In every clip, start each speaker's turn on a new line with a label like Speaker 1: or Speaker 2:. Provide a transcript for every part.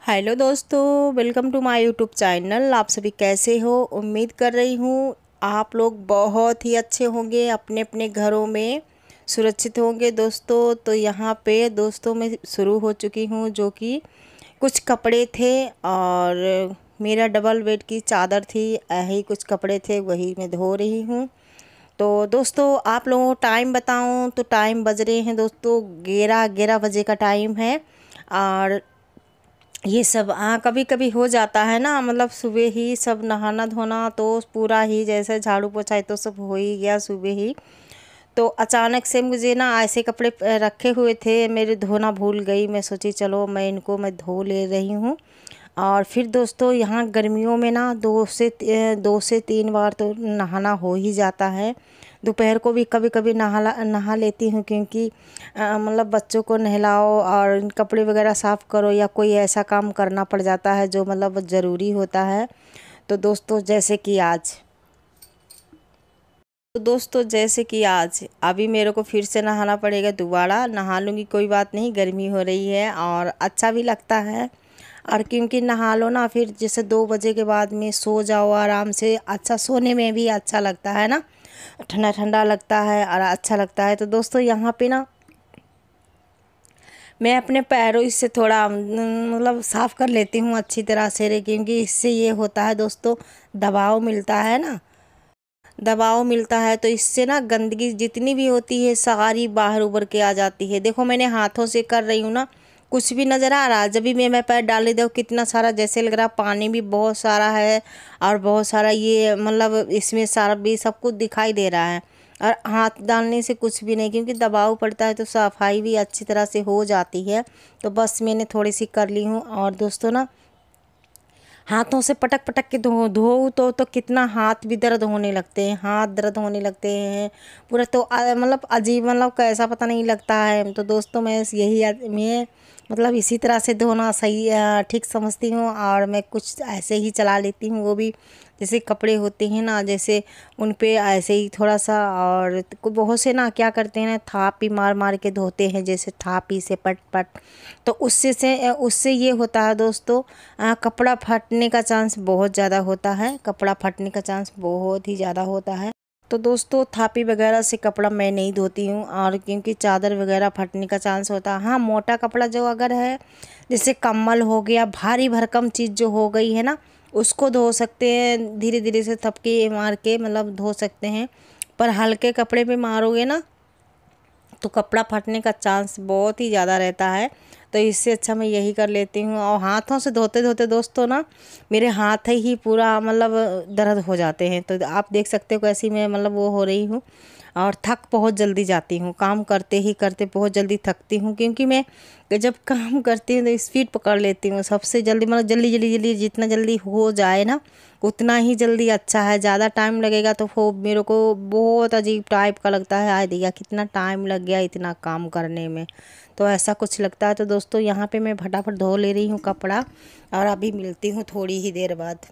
Speaker 1: Hello दोस्तों, welcome to my YouTube channel. आप सभी कैसे हो? उम्मीद कर रही हूँ आप लोग बहुत ही अच्छे होंगे, अपने अपने घरों में सुरक्षित होंगे दोस्तों। तो यहाँ पे दोस्तों मैं शुरू हो चुकी हूँ, जो कि कुछ कपड़े थे और मेरा डबल बेड की चादर थी, यही कुछ कपड़े थे, वही मैं धो रही हूँ। तो दोस्तों आप लोगों को टाइम बताऊँ तो टाइम बज रहे हैं दोस्तों 11 बजे का टाइम है। और ये सब कभी कभी हो जाता है ना, मतलब सुबह ही सब नहाना धोना तो पूरा ही जैसे झाड़ू पोछा तो सब हो ही गया सुबह ही। तो अचानक से मुझे ना ऐसे कपड़े रखे हुए थे, मेरे धोना भूल गई। मैं सोची चलो मैं धो ले रही हूँ। और फिर दोस्तों यहाँ गर्मियों में ना 2 से 3 बार तो नहाना हो ही जाता है। दोपहर को भी कभी कभी नहा लेती हूँ, क्योंकि मतलब बच्चों को नहलाओ और कपड़े वगैरह साफ़ करो या कोई ऐसा काम करना पड़ जाता है जो मतलब ज़रूरी होता है। तो दोस्तों जैसे कि आज अभी मेरे को फिर से नहाना पड़ेगा, दोबारा नहा लूँगी, कोई बात नहीं, गर्मी हो रही है और अच्छा भी लगता है। और क्योंकि नहा लो ना, फिर जैसे 2 बजे के बाद में सो जाओ आराम से, अच्छा सोने में भी अच्छा लगता है ना, ठंडा ठंडा लगता है और अच्छा लगता है। तो दोस्तों यहाँ पे ना मैं अपने पैरों इससे थोड़ा मतलब साफ़ कर लेती हूँ अच्छी तरह से, क्योंकि इससे ये होता है दोस्तों, दबाव मिलता है ना, दबाव मिलता है तो इससे ना गंदगी जितनी भी होती है सारी बाहर उभर के आ जाती है। देखो मैंने हाथों से कर रही हूँ ना, कुछ भी नज़र आ रहा है? जब भी मैं पैर डाल देती हूँ कितना सारा जैसे लग रहा, पानी भी बहुत सारा है और बहुत सारा ये मतलब इसमें सारा भी सब कुछ दिखाई दे रहा है। और हाथ डालने से कुछ भी नहीं, क्योंकि दबाव पड़ता है तो सफाई भी अच्छी तरह से हो जाती है। तो बस मैंने थोड़ी सी कर ली हूँ। और दोस्तों ना हाथों से पटक पटक के धो धो तो कितना हाथ भी दर्द होने लगते हैं, हाथ दर्द होने लगते हैं पूरा। तो मतलब अजीब, मतलब कैसा पता नहीं लगता है। तो दोस्तों मैं मतलब इसी तरह से धोना सही ठीक समझती हूँ। और मैं कुछ ऐसे ही चला लेती हूँ, वो भी जैसे कपड़े होते हैं ना, जैसे उन पे ऐसे ही थोड़ा सा। और बहुत से ना क्या करते हैं ना, थापी मार मार के धोते हैं, जैसे थापी से पट पट। तो उससे ये होता है दोस्तों, कपड़ा फटने का चांस बहुत ज़्यादा होता है, कपड़ा फटने का चांस बहुत ही ज़्यादा होता है। तो दोस्तों थापी वगैरह से कपड़ा मैं नहीं धोती हूँ, और क्योंकि चादर वगैरह फटने का चांस होता है। हाँ, मोटा कपड़ा जो अगर है, जैसे कम्बल हो गया, भारी भरकम चीज़ जो हो गई है ना, उसको धो सकते हैं, धीरे धीरे से थपकी मार के मतलब धो सकते हैं। पर हल्के कपड़े पे मारोगे ना तो कपड़ा फटने का चांस बहुत ही ज़्यादा रहता है। तो इससे अच्छा मैं यही कर लेती हूँ। और हाथों से धोते धोते दोस्तों ना मेरे हाथ ही पूरा मतलब दर्द हो जाते हैं। तो आप देख सकते हो कैसी मैं मतलब वो हो रही हूँ। और थक बहुत जल्दी जाती हूँ, काम करते ही करते बहुत जल्दी थकती हूँ, क्योंकि मैं जब काम करती हूँ तो स्पीड पकड़ लेती हूँ सबसे जल्दी, मतलब जल्दी जल्दी जल्दी, जितना जल्दी हो जाए ना उतना ही जल्दी अच्छा है। ज़्यादा टाइम लगेगा तो वो मेरे को बहुत अजीब टाइप का लगता है, आय दिया कितना टाइम लग गया इतना काम करने में, तो ऐसा कुछ लगता है। तो दोस्तों यहाँ पे मैं फटाफट धो ले रही हूँ कपड़ा, और अभी मिलती हूँ थोड़ी ही देर बाद।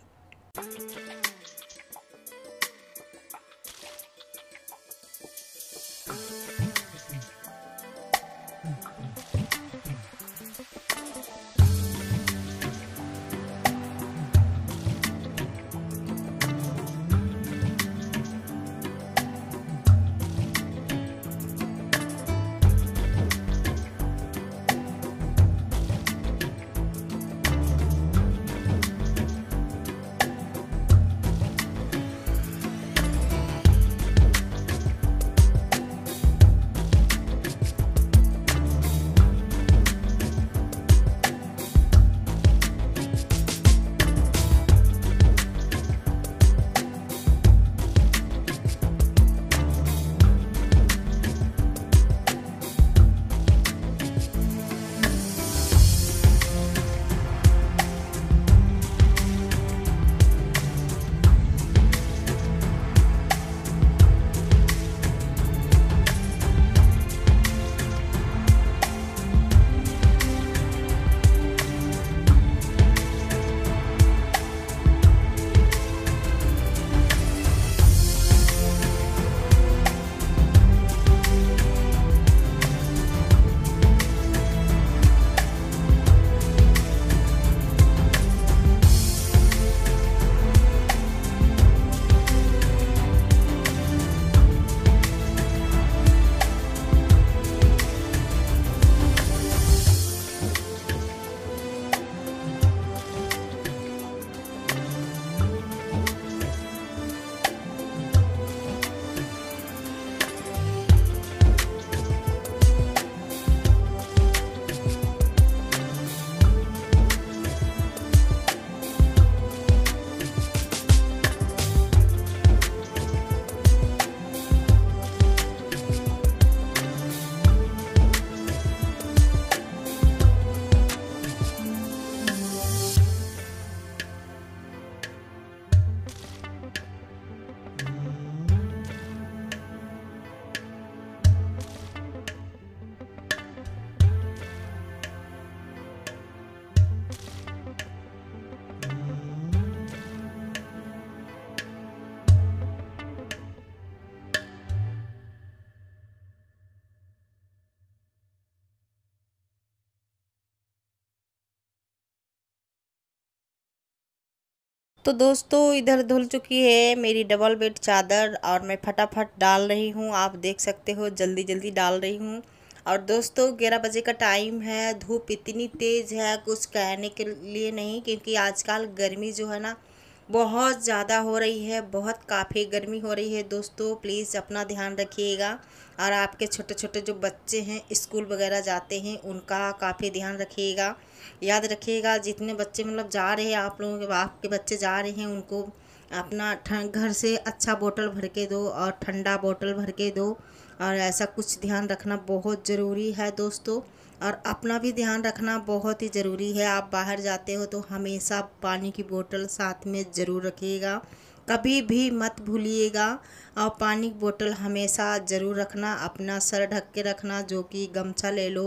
Speaker 1: तो दोस्तों इधर धुल चुकी है मेरी डबल बेड चादर और मैं फटाफट डाल रही हूँ। आप देख सकते हो जल्दी जल्दी डाल रही हूँ। और दोस्तों 11 बजे का टाइम है। धूप इतनी तेज़ है कुछ कहने के लिए नहीं, क्योंकि आजकल गर्मी जो है ना बहुत ज़्यादा हो रही है, बहुत काफ़ी गर्मी हो रही है। दोस्तों प्लीज़ अपना ध्यान रखिएगा। और आपके छोटे छोटे जो बच्चे हैं स्कूल वगैरह जाते हैं उनका काफ़ी ध्यान रखिएगा। याद रखिएगा जितने बच्चे मतलब जा रहे हैं, आप लोगों के आपके बच्चे जा रहे हैं, उनको अपना घर से अच्छा बोतल भर के दो और ठंडा बोतल भर के दो। और ऐसा कुछ ध्यान रखना बहुत ज़रूरी है दोस्तों। और अपना भी ध्यान रखना बहुत ही ज़रूरी है। आप बाहर जाते हो तो हमेशा पानी की बोतल साथ में ज़रूर रखिएगा, कभी भी मत भूलिएगा। और पानी की बोतल हमेशा ज़रूर रखना। अपना सर ढक के रखना, जो कि गमछा ले लो,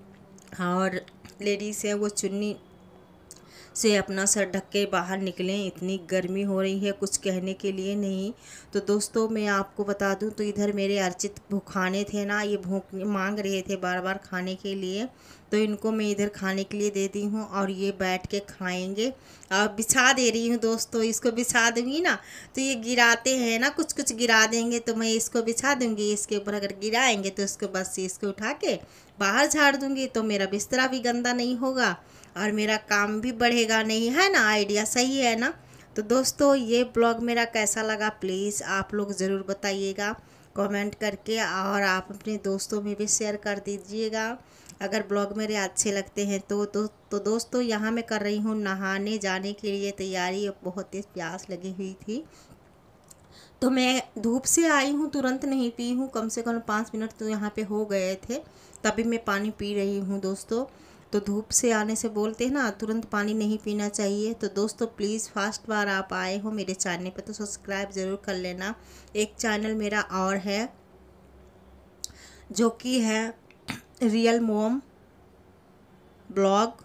Speaker 1: और लेडीज़ है वो चुन्नी से अपना सर ढक के बाहर निकलें। इतनी गर्मी हो रही है कुछ कहने के लिए नहीं। तो दोस्तों मैं आपको बता दूं, तो इधर मेरे अर्चित भूखाने थे ना, ये भूख मांग रहे थे बार बार खाने के लिए, तो इनको मैं इधर खाने के लिए दे दी हूँ और ये बैठ के खाएंगे। और बिछा दे रही हूँ दोस्तों, इसको बिछा दूँगी ना तो ये गिराते हैं ना, कुछ कुछ गिरा देंगे, तो मैं इसको बिछा दूँगी। इसके ऊपर अगर गिराएंगे तो इसको बस इसको उठा के बाहर झाड़ दूँगी, तो मेरा बिस्तरा भी गंदा नहीं होगा और मेरा काम भी बढ़ेगा नहीं, है ना। आइडिया सही है ना। तो दोस्तों ये ब्लॉग मेरा कैसा लगा प्लीज़ आप लोग ज़रूर बताइएगा कमेंट करके, और आप अपने दोस्तों में भी शेयर कर दीजिएगा अगर ब्लॉग मेरे अच्छे लगते हैं तो दोस्तों यहाँ मैं कर रही हूँ नहाने जाने के लिए तैयारी। बहुत तेज़ प्यास लगी हुई थी, तो मैं धूप से आई हूँ, तुरंत नहीं पी हूँ, कम से कम 5 मिनट तो यहाँ पे हो गए थे, तभी मैं पानी पी रही हूँ दोस्तों। तो धूप से आने से बोलते हैं ना तुरंत पानी नहीं पीना चाहिए। तो दोस्तों प्लीज़ फर्स्ट बार आप आए हो मेरे चैनल पे तो सब्सक्राइब ज़रूर कर लेना। एक चैनल मेरा और है जो कि है रियल मोम ब्लॉग,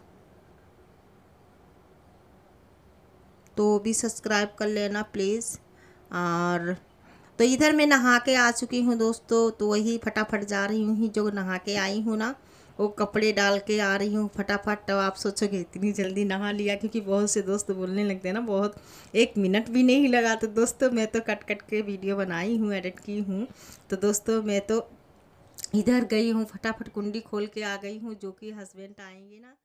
Speaker 1: तो भी सब्सक्राइब कर लेना प्लीज़। और तो इधर मैं नहा के आ चुकी हूँ दोस्तों, तो वही फटाफट जा रही हूँ, जो नहा के आई हूँ ना वो कपड़े डाल के आ रही हूँ फटाफट। तो आप सोचोगे इतनी जल्दी नहा लिया, क्योंकि बहुत से दोस्त बोलने लगते हैं ना बहुत 1 मिनट भी नहीं लगा। तो दोस्तों मैं तो कट कट के वीडियो बनाई हूँ, एडिट की हूँ। तो दोस्तों मैं तो इधर गई हूँ, फटाफट कुंडी खोल के आ गई हूँ, जो कि हस्बैंड आएंगे ना